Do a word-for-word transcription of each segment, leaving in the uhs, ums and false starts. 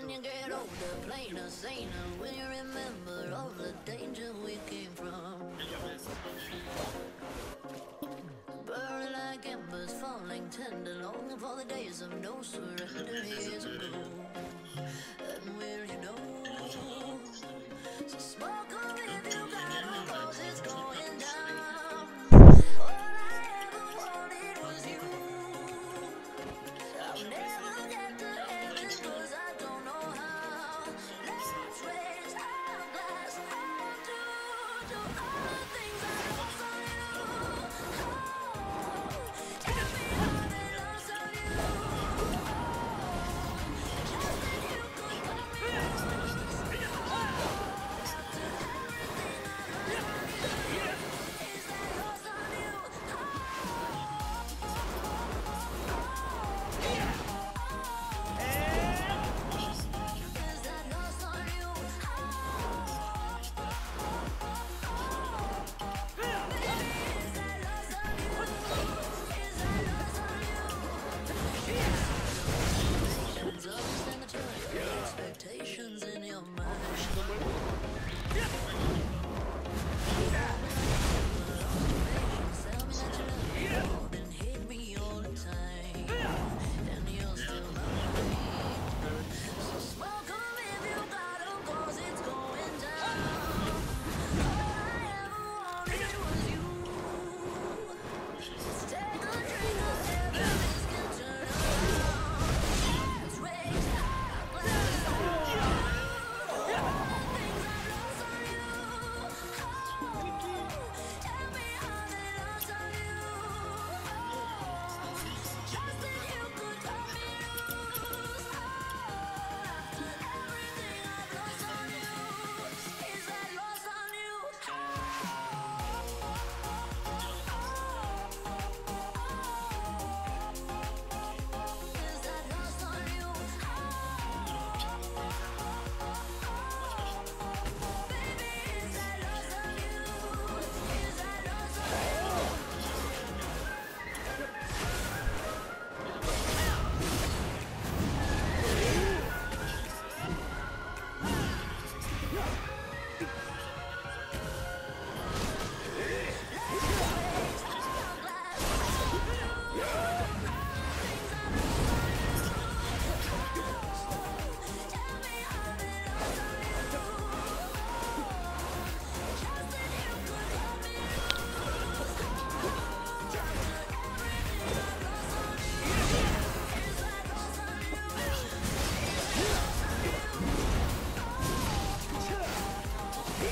when you get older, plainer, saner, when you remember all the danger we came from. Burning like embers, falling tender, longing for the days of no surrender years ago. And will you know? So smoke on if you got 'em, 'cause it's going down. All I ever wanted was you. I'll never get to heaven 'cause I don't know how. Let's raise our glass on to, to all the things I lost on you. Oh, tell me how they lost on you. Oh, just that you could cut me loose. After everything I lost on you, is that lost on you? Is that lost on you? Is that lost on you? Is that lost on you? Expectations of cemetery, expectations in your mind. Tell me that you love me more than hate me all the time, and you'll still love me. So smoke 'em if you got 'em, 'cause it's going down. All I ever wanted was you. Let's take a drink of heaven, this can turn around. Let's raise our glass on you. All the things I've lost on you. Oh, tell me how they lost on you. Oh, just that you could cut me loose. Oh, after everything I've lost on you, is that lost on you? Is that lost on you? Baby, is that lost on you? Is that lost on you? Is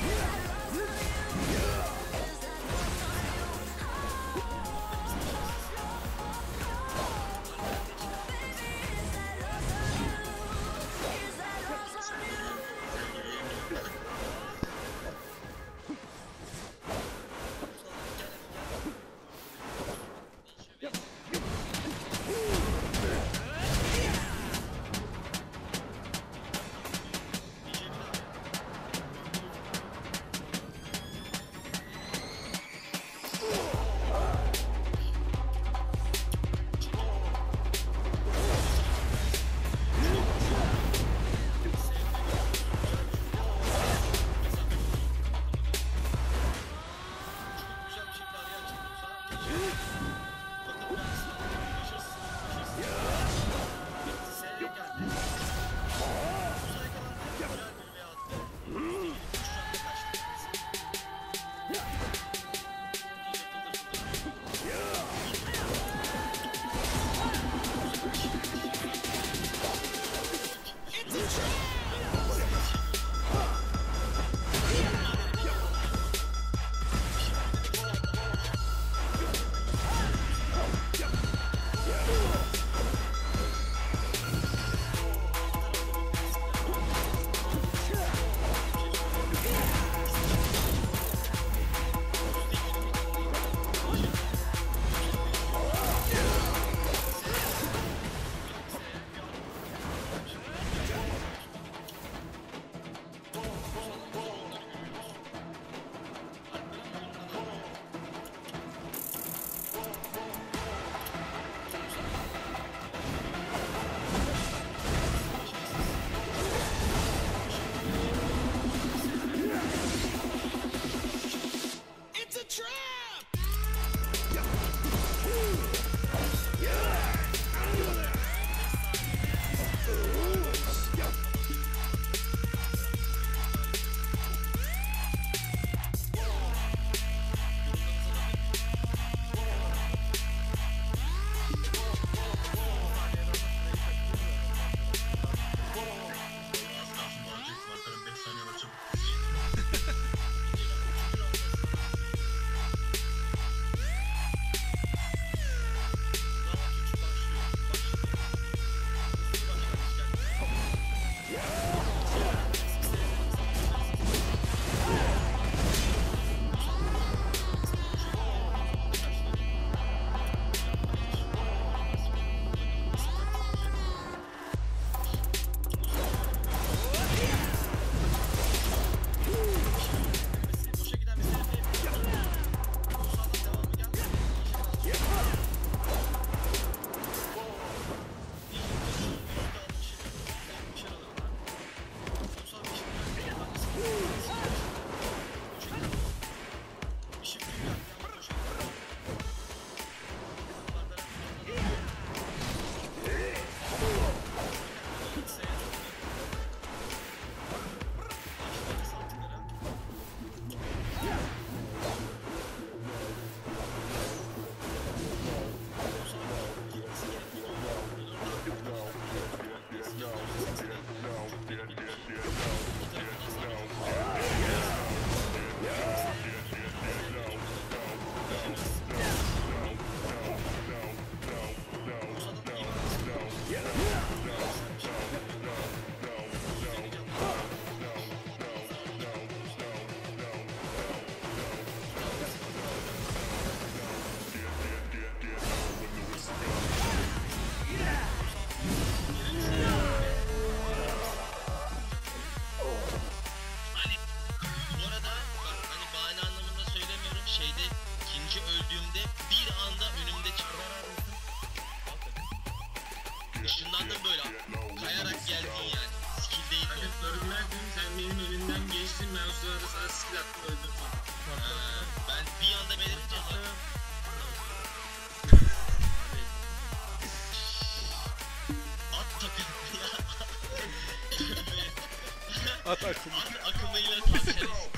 At akımı. At akımıyla tavşan ist.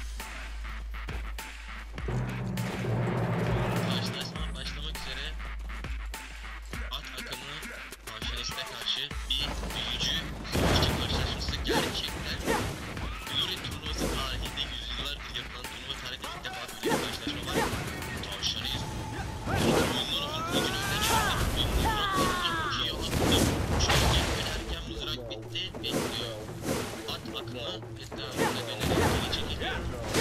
Karşılaşma başlamak üzere. At akımı tavşan iste karşı bir büyücü savaşçı karşılaşması gerçekten. Glory turnuvası tarihinde yüzyıllardır yapılan turnuva tarihinde ilk defa böyle bir karşılaşma var. Tavşan ist. Oyunları uzun kılıcını önüne çıkardı. Bir mızrak çok iyi attı. Çok erken mızrak bitti. Bekliyor. At akımı etrafında dönerek geri çekiliyor.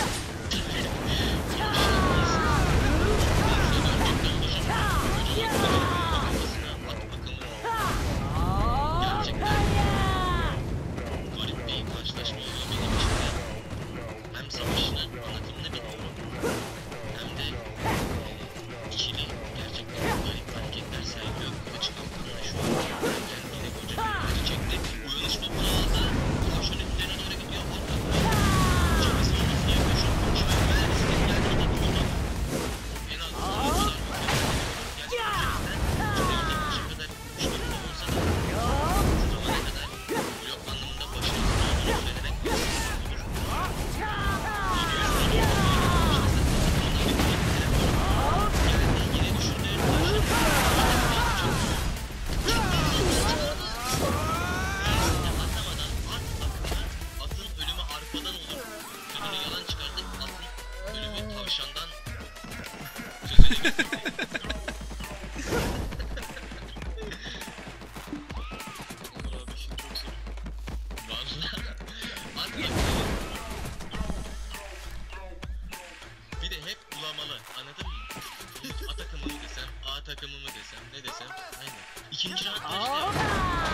Gerçekten garip bir karşılaşma oluyor benim için de. Hem savaşını, anlatımını bilmiyorum. Hem de ikili gerçekten garip hareketler sergiliyor. Kılıç kalkanına şu an kendine koca bir acı çekti. Uyanış nokta aldı. Tavşan üstlerine doğru gidiyor. Çabası olmasını yapıyor. Şu an mükemmel bir stil geldi. O da doğru. En az bu kadar mükemmel. Gerçekten işte kadar güçlü olsa da bu zamana kadar blok anlamında başarısız olduğunu söylemek yine düşürdü. Atlamadan at akımı, atın ölümü arpadan olur. Sözünü yalan çıkardık. Atın ölümü tavşandan sözünü getirdi. Valla at akımı. Bir de hep bulamalı, anladın mı? A takımı mı desem, A takımı mı desem, ne desem, aynen. İkinci round işte.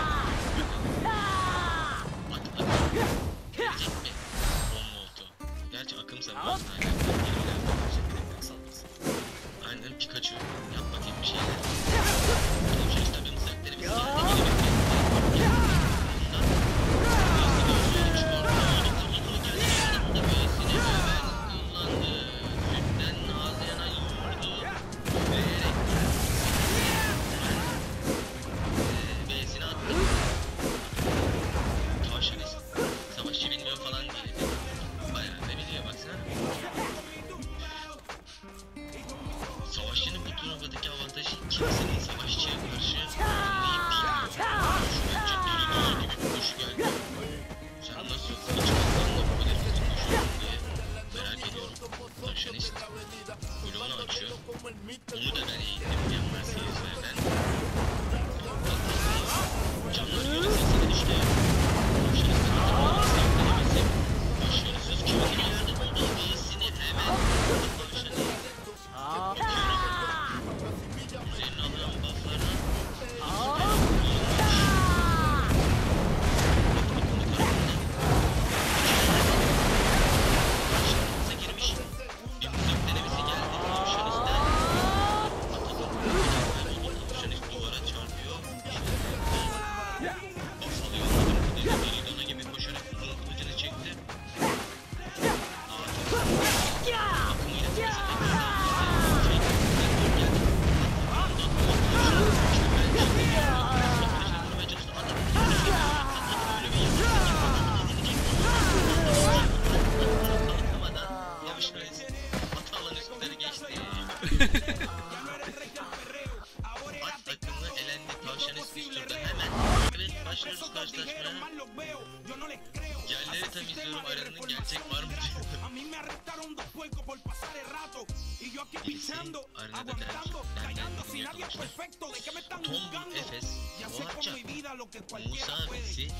At akım. Gelecek mi? on voltu. Gerçi akım savunmasına aynen. Gerilerden gerçekten saldırısı. Aynen Pikachu. Yap bakayım bir şeyler. Tavşan işte bir mızrakları bir silahla geri bekledim. Bundan. Neyse gözlüğünü çıkardı. Onu geldi. Yanında böylesine över kullandı. Sütten ağzına yoğurdu. Överek. B'sini attı. Tavşan ist. Savaşçı bilmiyor falan diye dedi. Bayağı da biliyor baksana. Savaşçının bu turnuvadaki avantajı kimsenin savaşçıya karşı anlayıp değil. Şu önce deli dolu gibi bir koşu geldi. Sen nasıl hiç kalkanla bu kadar hızlı koşuyorsun diye merak ediyorum. Tavşan ist. Bloğunu açıyor. Onu da ben eğittim yanlar seyircilerden. Canlar göre sesini düştü. Tavşan ist'in turnuvası denemesi. Başarısız köyünün yerde bulduğu iyisini hemen tavşan ist. Üzerine alınan bufflardan karşımıza girmiş. Bir mızrak denemesi geldi. Tavşan ist'ten atalım. Tavşan ist duvara çarpıyor. Buff alıyor. Anladığım kadarıyla deli dana gibi koşarak uzun kılıcını çekti. Akımıyla tepesi tekrar at takımı elendi. Tavşan ist üst turda hemen. Evet başlıyoruz karşılaşmaya. Yerleri temizliyorum, aranın gerçek var mı diyor. Birisi arenada der, derden dinliyor arkadaşlar. Tombu, Efes, Boğaçak, Musa, Visi,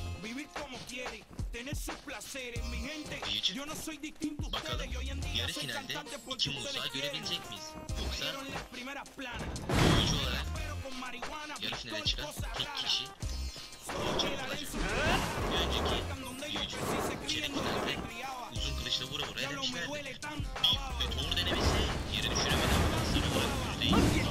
Büyücü. Bakalım yarı finalde iki Musa görebilecek miyiz? Yoksa büyücü olarak yarı finale çıkan tek kişi Boğaçak olacak. Bir önceki büyücü çeyrek finalde uzun kılıçla vura vura elemişlerdi. Bir meteor denemesi yeri düşüremedi ama sana olarak yüzde yüz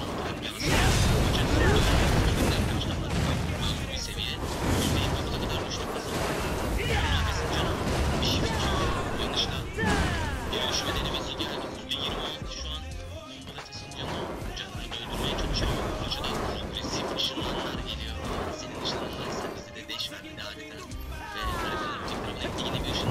bir seviye yüzde yüz dokuz'a kadar düştü kazandı. Bunun arkasının canı bir shift yanlışla geri düşme denemesi geldi. yüzde yirmi altı şu an bombalatesinin canı canını öldürmeye çalışıyor. Kılıçıdan agresif ışınlanlar geliyor. Senin ışınlanlarsa bize de deş vermedi adeta. Ve haritanın bir tarafına yine bir ışınlanlar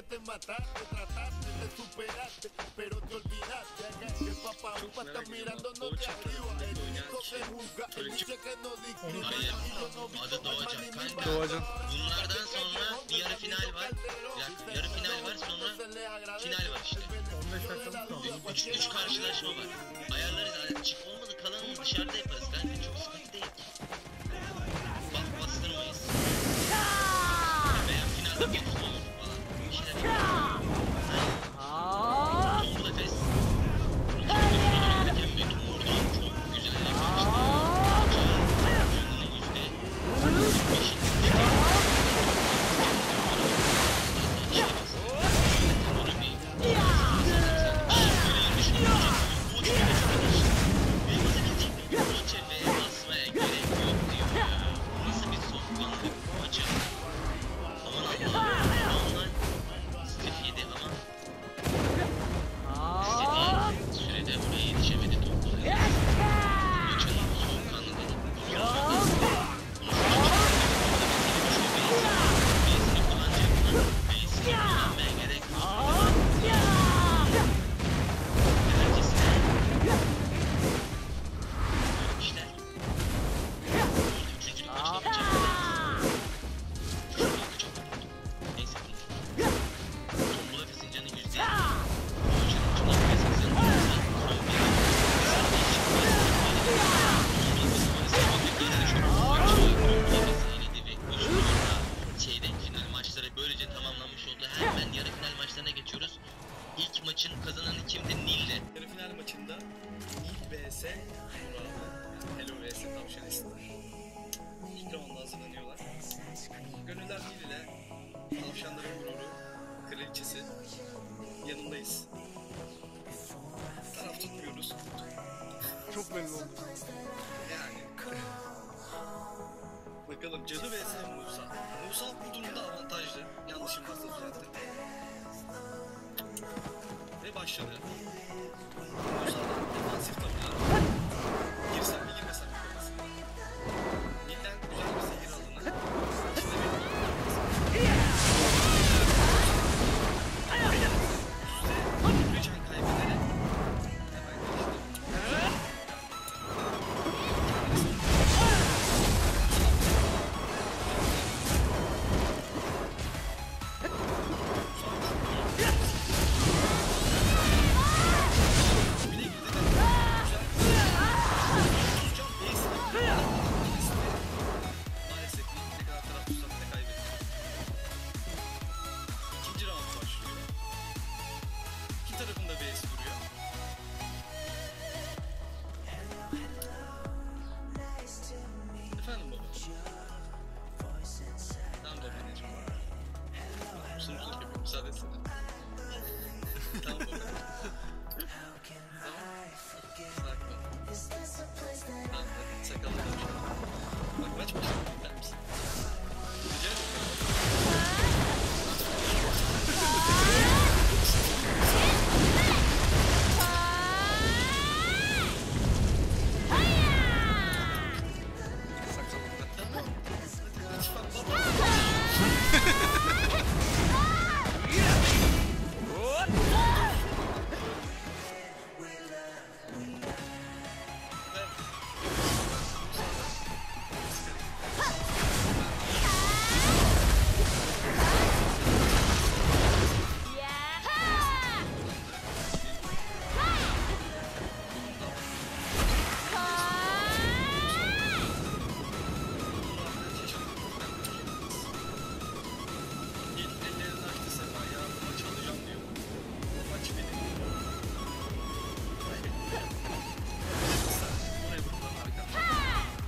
que te mataste, trataste de superarte, pero te olvidaste que el papá Çok upa está merak ediyorum. mirándonos de Doğacak arriba, kadın el oynayan único que kişi. juzga, él dice que no discrimina Hayır. y yo no Adı Doğacak kanka. Doğacak. Bunlardan sonra bir yarı final var. Ya, yarı final var sonra final var işte. on beş dakikalık kaldı. Üç, üç karşılaşma var. Ayarlarız. Yani çık olmadı kalanını dışarıda yaparız kanka. Çok sıkıntı değil. Bak bastırmayız. Veya finalde bir tur olur falan. Bir şeyler yaparız. Tom Nefes. Hakem Bekim vurdu. Çok güzel yapmıştı. Canını yüzde beşin üçte. İşte bak. Bunu bir böyle yarış olacak. Bu çok arkadaş. Benim adı geçecektim. Maça ve basmaya gerek yok diyor ya. Nasıl bir soğukkanlı bir maçı. Aman Allah'ım. Onlar Steph yedi ama istediği sürede oraya yetişemedi topla. Maçın soğukkanlı dedi. Base'ini kullanacak mı? Base'ini kullanmaya gerek yok. Herkesine işler. Üçüncülük maçına geçecek. Şurada kaçak oldu. Neyse değil. Tom Nefes'in canı yüzde. Tom Nefes'in canı yüzde. Son bir. Sağda çıkmaz. Tom Nefes maalesef bir kez çok maçı Tom Nefes eledi ve üç turda çeyrek final maçları böylece tamamlanmış oldu. Hemen yarı final maçlarına geçiyoruz. İlk maçın kazananı kimdi? Nil'le. Yarı final maçında Nil vs Murat. Hello vs Tavşan ister. İlk roundda hazırlanıyorlar. Gönüller Nil ile Tavşanların gururu, kraliçesi yanındayız. Taraf tutmuyoruz. Çok belli oldu. Yani. Bakalım Cadı vs Musa. Musa bu durumda avantajlı. Yanlışım varsa düzeltin. Ve başladı. Musa'dan defansif tavırlar. Girsem mi girmesem mi kafası. Nil'den güzel bir seyir alanı. İçinde bir üstte bir can kaybederek hemen geçti. Bir de girdi de güzel. otuz can base maalesef ne kadar taraf tutsak da kaybetti. İkinci round başlıyor. İki tarafın da base duruyor. Efendim baba. Tamam babaanneciğim. Sınıflık yapıyorum. Müsaade etsene. Tamam baba. Tamam. Sakin ol. Tamam hadi sakallı konuşalım. Bak maç başladı. Gider misin? Rica ederim. Tamam. Lütfen baba. Gelin ellerini açtı Sefa ya bu maçı alacağım diyor. Maç benim. Sen oraya bırakılan arkamda.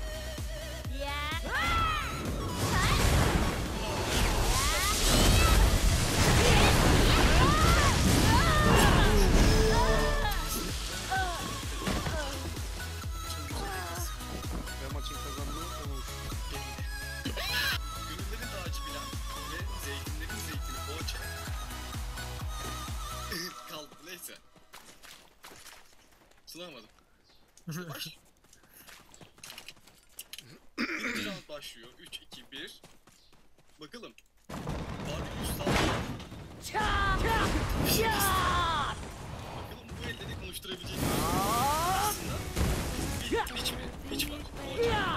Ve maçın kazandığı olur. Gönüllerin tacı Bilal ve zeytinlerin zeytini Boğaça. Kaldı neyse. Sunamadım. Baş. Birinci round başlıyor. üç, iki, bir. Bakalım. Barbie Mustafa Bakalım bu elde de konuşturabilecek mi? Aslında bir hiç mi? Hiç var. Poğaça.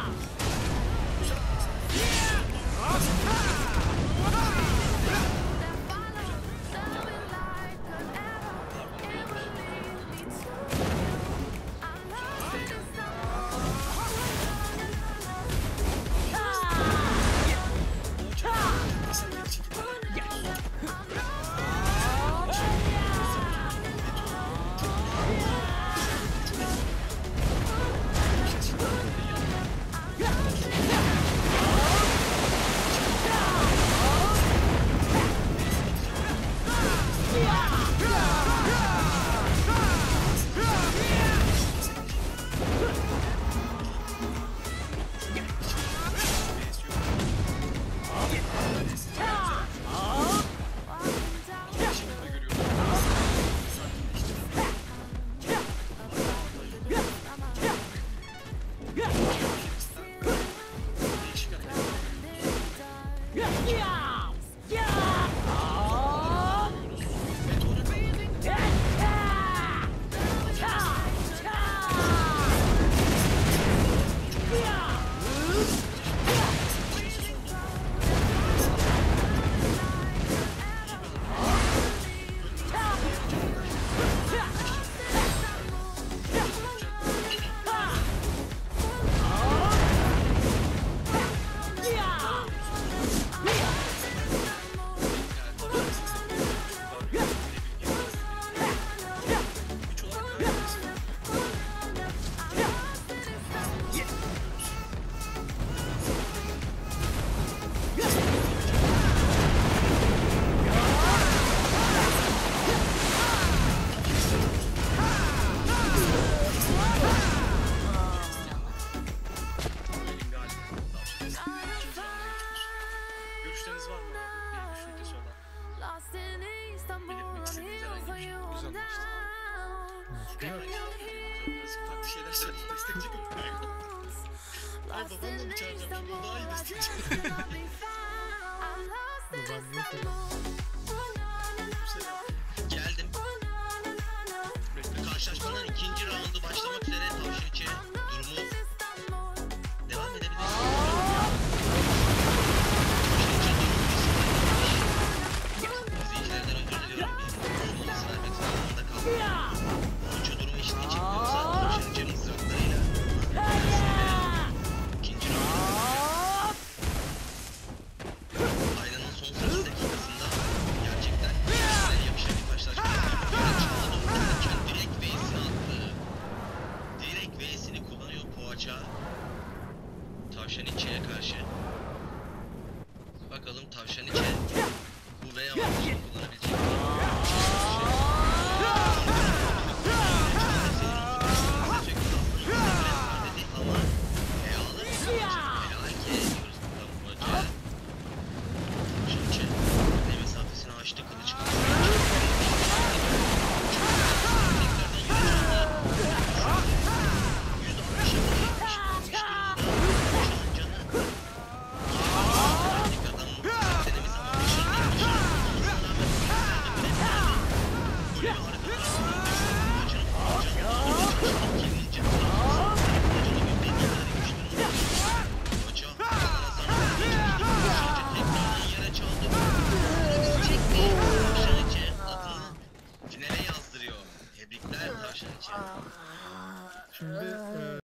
Görüşleriniz var mı abi? Bir üç ülkesi olan. Belirtmek istediğiniz herhangi bir şey. Güzel maçtı. Birazcık farklı şeyler söyleyip destekçi kapmaya kaldım. Ay babamla mı çağıracağım şimdi? O daha iyi destekçi. Geldim. Karşılaşmanın ikinci raundu başlamak üzere. Tavşan içi durumu devam edebiliriz. İzleyicilerden özür diliyorum. Bir olması vermek zorunda kaldım. Oyuncu durumu eşit geçilmiyorsa Tavşan içi mızraklarıyla ikinci raundu. Aydan'ın son sekiz dakikasında gerçekten birbirine yapışan bir karşılaşma. Çağla doğru gelirken direkt V'sini attı. Direkt V'sini kullanıyor Poğaça. Tavşan içiye karşı. Bakalım Tavşan içi bu V avantajını kullanabilecek mi? Ama E alır mı? Helal ki diyoruz buradan Poğaça. Tavşan içi ne mesafesini açtı kılıç kılıç. Finale yazdırıyor. Tebrikler Tavşan için. Şimdi e,